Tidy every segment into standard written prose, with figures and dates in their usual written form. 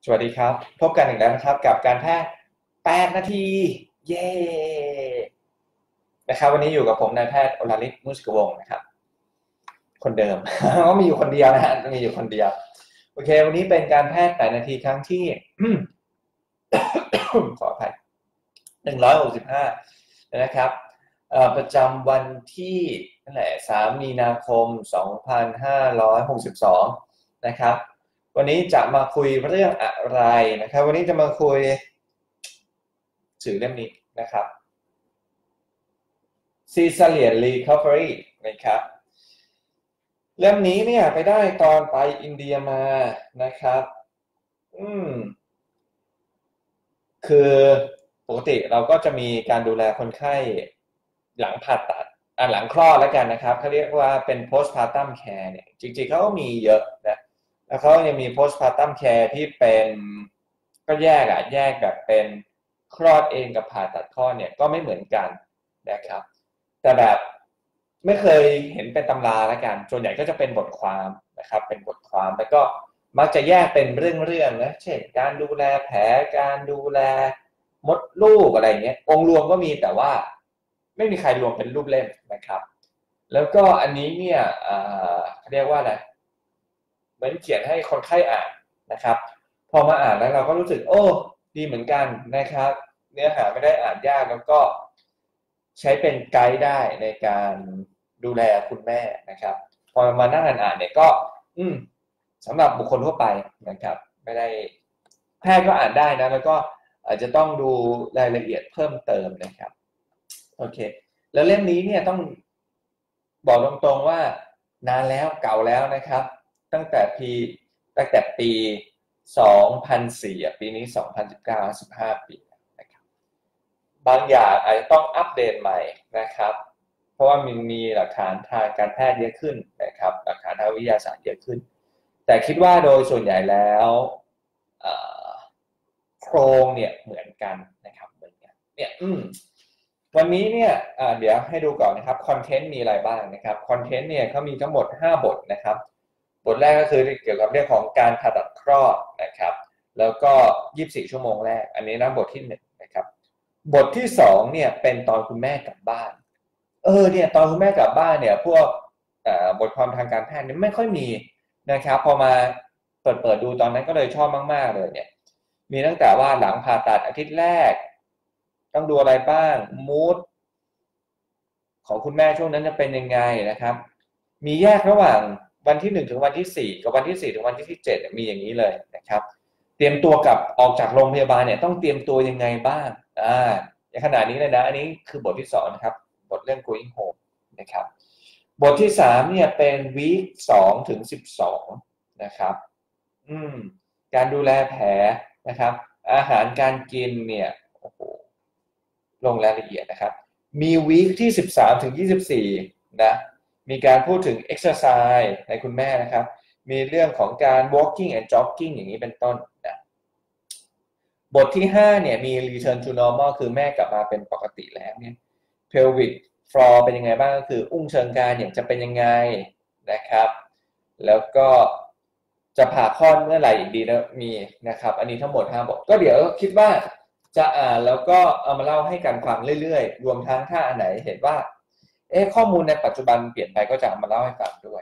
สวัสดีครับพบกันอีกแล้วนะครับกับการแพทย์8นาทีเย้นะครับวันนี้อยู่กับผมนายแพทย์อลาลิศมุชกวงศ์นะครับคนเดิม ก็มีอยู่คนเดียวนะฮะมีอยู่คนเดียวโอเควันนี้เป็นการแพทย์8นาทีครั้งที่ ขออภัย165นะครับประจำวันที่นั่นแหละ3มีนาคม2562นะครับวันนี้จะมาคุยเรื่องอะไรนะครับวันนี้จะมาคุยสื่อเล่มนี้นะครับ Cesarean Recovery นะครับเล่มนี้เนี่ยไปได้ตอนไปอินเดียมานะครับคือปกติเราก็จะมีการดูแลคนไข้หลังผ่าตัดหลังคลอดแล้วกันนะครับเขาเรียกว่าเป็น postpartum care เนี่ยจริงๆเขาก็มีเยอะนะแล้วเขายังมี postpartum care ที่เป็นก็แยกแบบเป็นคลอดเองกับผ่าตัดคลอดเนี่ยก็ไม่เหมือนกันนะครับแต่แบบไม่เคยเห็นเป็นตำราแล้วกันส่วนใหญ่ก็จะเป็นบทความนะครับเป็นบทความแล้วก็มักจะแยกเป็นเรื่องๆนะเช่นการดูแลแผลการดูแลมดลูกอะไรเงี้ยองค์รวมก็มีแต่ว่าไม่มีใครรวมเป็นรูปเล่มนะครับแล้วก็อันนี้เนี่ยเรียกว่าอะไรเหมือนเขียนให้คนไข้อ่านนะครับพอมาอ่านแล้วเราก็รู้สึกโอ้ดีเหมือนกันนะครับเนื้อหาไม่ได้อ่านยากแล้วก็ใช้เป็นไกด์ได้ในการดูแลคุณแม่นะครับพอมานั่งอ่านเนี่ยก็สำหรับบุคคลทั่วไปนะครับไม่ได้แพทย์ก็อ่านได้นะแล้วก็อาจจะต้องดูรายละเอียดเพิ่มเติมนะครับโอเคแล้วเล่มนี้เนี่ยต้องบอกตรงๆว่านานแล้วเก่าแล้วนะครับตั้งแต่ปี2004ปีนี้2019 15 ปีนะครับบางอย่างอาจจะต้องอัปเดตใหม่นะครับเพราะว่ามันมีหลักฐานทางการแพทย์เยอะขึ้นนะครับหลักฐานทางวิทยาศาสตร์เยอะขึ้นแต่คิดว่าโดยส่วนใหญ่แล้วโครงเนี่ยเหมือนกันนะครับเหมือนกันเนี่ยวันนี้เนี่ยเดี๋ยวให้ดูก่อนนะครับคอนเทนต์มีอะไรบ้างนะครับคอนเทนต์เนี่ยเขามีทั้งหมด5บทนะครับบทแรกก็คือเกี่ยวกับเรื่องของการผ่าตัดคลอดนะครับแล้วก็24ชั่วโมงแรกอันนี้นะบทที่1นะครับบทที่2เนี่ยเป็นตอนคุณแม่กลับบ้านเนี่ยตอนคุณแม่กลับบ้านเนี่ยพวกบทความทางการแพทย์เนี่ยไม่ค่อยมีนะครับพอมาเปิดดูตอนนั้นก็เลยชอบมากๆเลยเนี่ยมีตั้งแต่ว่าหลังผ่าตัดอาทิตย์แรกต้องดูอะไรบ้างมูดของคุณแม่ช่วงนั้นจะเป็นยังไงนะครับมีแยกระหว่างวันที่1ถึงวันที่4กับวันที่4ถึงวันที่7มีอย่างนี้เลยนะครับเตรียมตัวกับออกจากโรงพยาบาลเนี่ยต้องเตรียมตัวยังไงบ้างในขณะนี้เลยนะอันนี้คือบทที่2นะครับบทเรื่อง going home นะครับบทที่3เนี่ยเป็นวีค2ถึง12นะครับการดูแลแผลนะครับอาหารการกินเนี่ยโอ้โหลงรายละเอียดนะครับมีวีคที่13ถึง24นะมีการพูดถึง exercise ในคุณแม่นะครับมีเรื่องของการ walking and jogging อย่างนี้เป็นต้นนะบทที่5เนี่ยมี return to normal คือแม่กลับมาเป็นปกติแล้วเนี่ย pelvic floor เป็นยังไงบ้างก็คืออุ้งเชิงกรานอย่างจะเป็นยังไงนะครับแล้วก็จะผ่าคลอดเมื่อไหร่อีกดีแล้วมีนะครับอันนี้ทั้งหมด5บทก็เดี๋ยวคิดว่าจะอ่านแล้วก็เอามาเล่าให้กันฟังเรื่อยๆรวมทั้งถ้าอันไหนเห็นว่าข้อมูลในปัจจุบันเปลี่ยนไปก็จะเอามาเล่าให้ฟังด้วย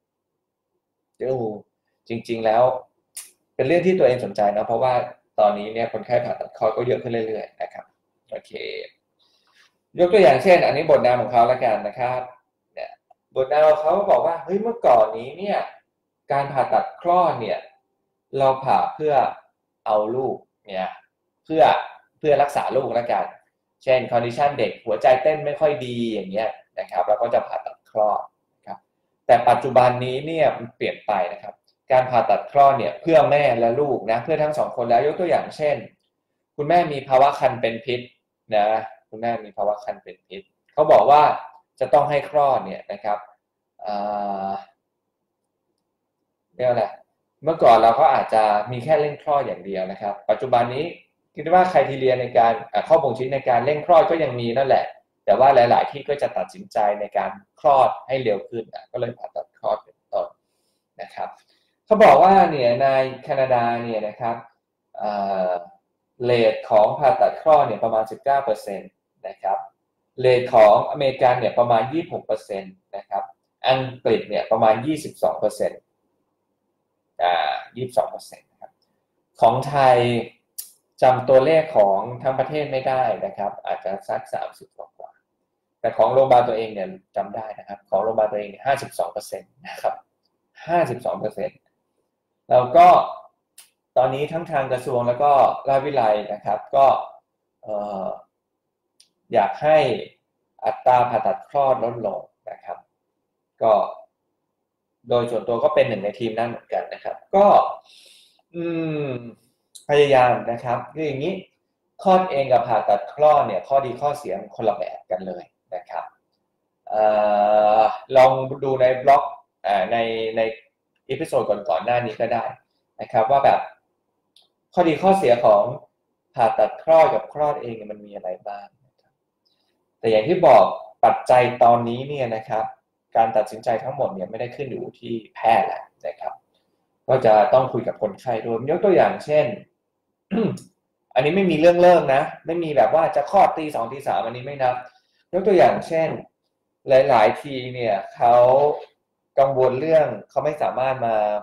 จริงๆแล้วเป็นเรื่องที่ตัวเองสนใจนะเพราะว่าตอนนี้เนี่ยคนไข้ผ่าตัดคลอดก็เยอะขึ้นเรื่อยๆนะครับโอเคยกตัวอย่างเช่นอันนี้บทนามของเขาแล้วกันนะครับเนี่ยบทนามเขาบอกว่าเฮ้ยเมื่อก่อนนี้เนี่ยการผ่าตัดคลอดเนี่ยเราผ่าเพื่อเอาลูกเนี่ยเพื่อรักษาลูกแล้วกันเช่นคอนดิชันเด็กหัวใจเต้นไม่ค่อยดีอย่างเงี้ยนะครับเราก็จะผ่าตัดคลอดครับแต่ปัจจุบันนี้เนี่ยมันเปลี่ยนไปนะครับการผ่าตัดคลอดเนี่ยเพื่อแม่และลูกนะเพื่อทั้ง2คนแล้วยกตัวอย่างเช่นคุณแม่มีภาวะคันเป็นพิษนะคุณแม่มีภาวะคันเป็นพิษเขาบอกว่าจะต้องให้คลอดเนี่ยนะครับเรียกอะไรเมื่อก่อนเราก็อาจจะมีแค่เร่งคลอดอย่างเดียวนะครับปัจจุบันนี้คิดว่าไครทีเรียในการข้อบ่งชี้ในการเร่งคลอดก็ยังมีนั่นแหละแต่ว่าหลายๆที่ก็จะตัดสินใจในการคลอดให้เร็วขึ้นก็เลยผ่าตัดคลอดเป็นต้นนะครับเขาบอกว่าเนี่ยในแคนาดาเนี่ยนะครับเรทของผ่าตัดคลอดเนี่ยประมาณ 19% นะครับเรทของอเมริกันเนี่ยประมาณ 26% นะครับอังกฤษเนี่ยประมาณ 22% 22%นะครับของไทยจำตัวเลขของทั้งประเทศไม่ได้นะครับอาจจะสัก30กว่าแต่ของโรงพยาบาลตัวเองเนี่ยจำได้นะครับของโรงพยาบาลตัวเอง52%นะครับ52%แล้วก็ตอนนี้ทั้งทางกระทรวงแล้วก็ราชวิทยาลัยนะครับก็อยากให้อัตราผ่าตัดคลอดลดลงนะครับก็โดยส่วนตัวก็เป็นหนึ่งในทีมนั้นเหมือนกันนะครับก็พยายามนะครับคืออย่างนี้คลอดเองกับผ่าตัดคลอดเนี่ยข้อดีข้อเสียคนละแบบกันเลยนะครับลองดูในบล็อกในอีพิโซดก่อนหน้านี้ก็ได้นะครับว่าแบบข้อดีข้อเสียของผ่าตัดคลอดกับคลอดเองมันมีอะไรบ้างนะครับแต่อย่างที่บอกปัจจัยตอนนี้เนี่ยนะครับการตัดสินใจทั้งหมดเนี่ยไม่ได้ขึ้นอยู่ที่แพทย์แหละนะครับก็จะต้องคุยกับคนไข้ด้วยยกตัวอย่างเช่น อันนี้ไม่มีเรื่องเลิกนะไม่มีแบบว่าจะคลอดตี 2 ตี 3อันนี้ไม่นับยกตัวอย่างเช่นหลายๆทีเนี่ยเขากังวลเรื่องเขาไม่สามารถ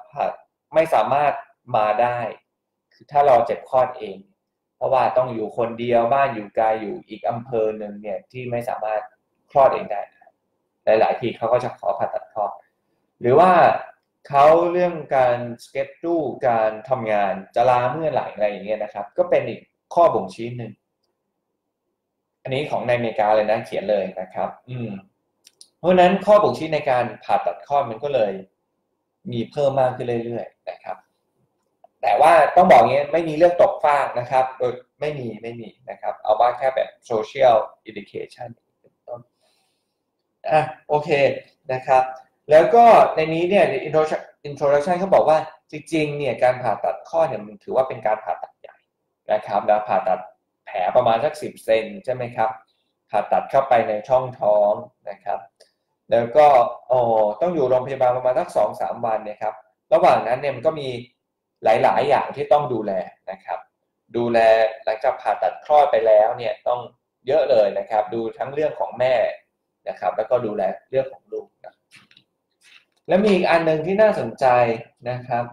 มาได้คือถ้าเราเจ็บคลอดเองเพราะว่าต้องอยู่คนเดียวบ้านอยู่ไกลอยู่อีกอำเภอหนึ่งเนี่ยที่ไม่สามารถคลอดเองได้หลายๆทีเขาก็จะขอผ่าตัดคลอดหรือว่าเขาเรื่องการสเก็ตดูการทำงานจะลาเมื่อไหร่อะไรอย่างเงี้ยนะครับก็เป็นอีกข้อบ่งชี้หนึ่งอันนี้ของในอเมริกาเลยนะเขียนเลยนะครับเพราะฉะนั้นข้อบ่งชี้ในการผ่าตัดคลอดมันก็เลยมีเพิ่มมากขึ้นเรื่อยๆนะครับแต่ว่าต้องบอกงี้ไม่มีเรื่องตกฟากนะครับโดยไม่มีนะครับเอาว่าแค่แบบ social education เป็นต้นโอเคนะครับแล้วก็ในนี้เนี่ย introduction เขาบอกว่าจริงๆเนี่ยการผ่าตัดคลอดเนี่ยมันถือว่าเป็นการผ่าตัดใหญ่นะครับแล้วผ่าตัดแผลประมาณสัก10 เซนใช่ไหมครับผ่าตัดเข้าไปในช่องท้องนะครับแล้วก็ต้องอยู่โรงพยาบาลประมาณสัก 2-3 วันเนี่ยครับระหว่างนั้นเนี่ยมันก็มีหลายๆอย่างที่ต้องดูแลนะครับดูแลหลังจากผ่าตัดคลอดไปแล้วเนี่ยต้องเยอะเลยนะครับดูทั้งเรื่องของแม่นะครับแล้วก็ดูแลเรื่องของลูกนะและมีอีกอันนึงที่น่าสนใจนะครับ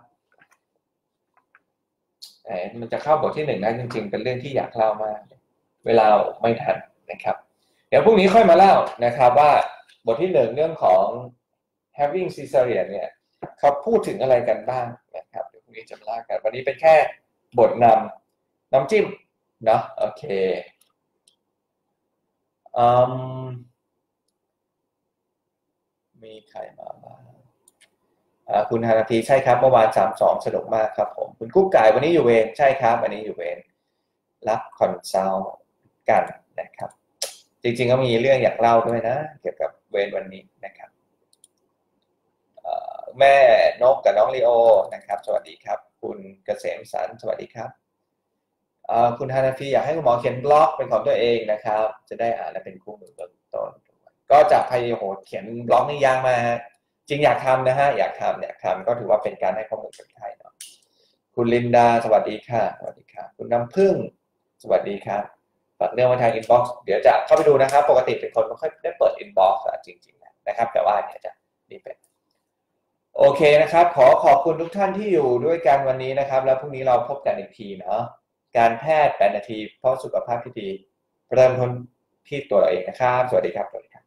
มันจะเข้าบทที่1นะจริงๆเป็นเรื่องที่อยากเล่ามากเวลาไม่ทันนะครับเดี๋ยวพรุ่งนี้ค่อยมาเล่านะครับว่าบทที่1เรื่องของ having cesarean เนี่ยเขาพูดถึงอะไรกันบ้างนะครับเดี๋ยวพรุ่งนี้จะมาเล่ากันวันนี้เป็นแค่บทน้ำจิ้มเนาะโอเคมีใครมาบ้างคุณฮานาทีใช่ครับเมื่อวาน3-2สนุกมากครับผมคุณกุ๊กไก่วันนี้อยู่เวรใช่ครับวันนี้อยู่เวรรับคอนซัลท์กันนะครับจริงๆก็มีเรื่องอยากเล่าด้วยนะเกี่ยวกับเวรวันนี้นะครับแม่นกกับน้องลีโอนะครับสวัสดีครับคุณเกษมสันต์สวัสดีครับคุณฮานาทีอยากให้คุณหมอเขียนบล็อกเป็นของตัวเองนะครับจะได้อ่านและเป็นคู่มือต้นก็จากพยายามเขียนบล็อกนี่ยากมากจริงอยากทำนะฮะอยากทำก็ถือว่าเป็นการให้ข้อมูลคนไข้เนาะคุณลินดาสวัสดีค่ะสวัสดีค่ะคุณน้ำพึ่งสวัสดีครับฝากเรื่องมาทางอินบ็อกซ์เดี๋ยวจะเข้าไปดูนะครับปกติเป็นคนไม่ค่อยได้เปิดอินบ็อกซ์จริงๆนะครับแต่ว่าเนี่ยจะนี่เป็นโอเคนะครับขอบคุณทุกท่านที่อยู่ด้วยกันวันนี้นะครับแล้วพรุ่งนี้เราพบกันอีกทีเนาะการแพทย์8 นาทีเพราะสุขภาพที่ดีเริ่มต้นที่ตัวเราเองนะครับสวัสดีครับ